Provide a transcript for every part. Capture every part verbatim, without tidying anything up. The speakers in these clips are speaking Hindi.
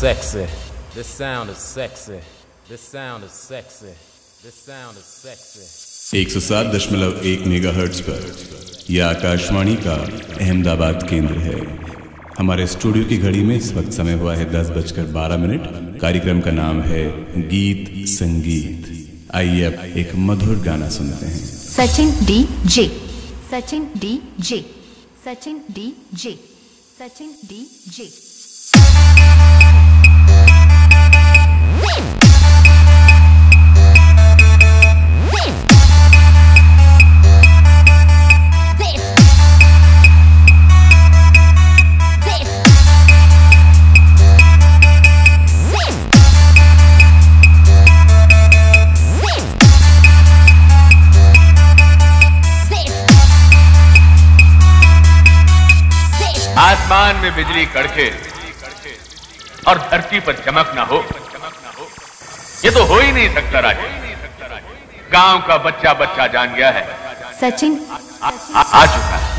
sexy. This sound is sexy. This sound is sexy. This sound is sexy. एक सौ सात दशमलव एक मेगाहर्ट्ज पर यह आकाशवाणी का अहमदाबाद केंद्र है। हमारे स्टूडियो की घड़ी में इस वक्त समय हुआ है दस बजकर बारह मिनट। कार्यक्रम का नाम है गीत संगीत। आइए अब एक मधुर गाना सुनते हैं। Sachin D J, Sachin D J, Sachin D J, Sachin D J. आसमान में बिजली कड़के और धरती पर चमक ना हो, ये तो हो ही नहीं सकता राजे। गांव का बच्चा बच्चा जान गया है सचिन आ, आ, आ चुका है।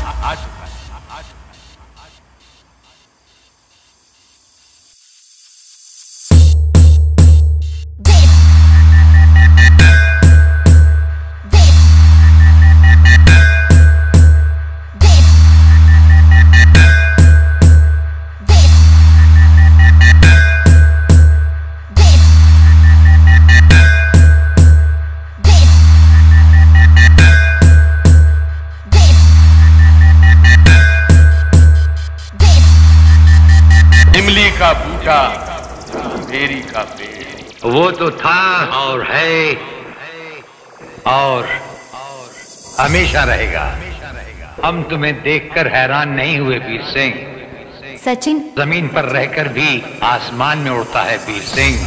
इमली का बूटा, बेरी का पेड़, वो तो था और है और हमेशा रहेगा। हम तुम्हें देखकर हैरान नहीं हुए वीर सिंह। सचिन जमीन पर रहकर भी आसमान में उड़ता है वीर सिंह।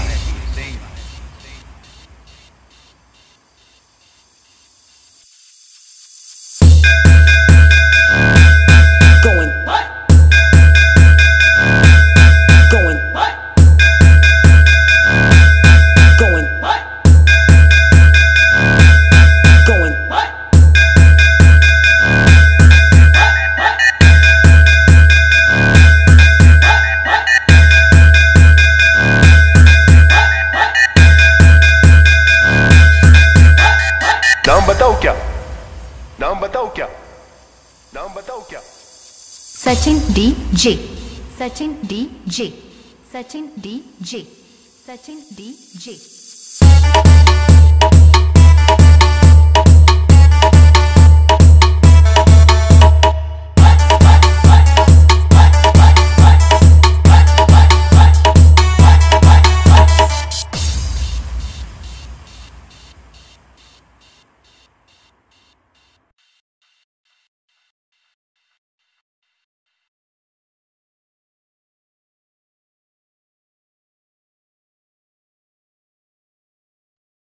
नाम बताओ क्या? नाम बताओ क्या? नाम बताओ क्या? Sachin D J, Sachin D J, Sachin D J, Sachin D जे।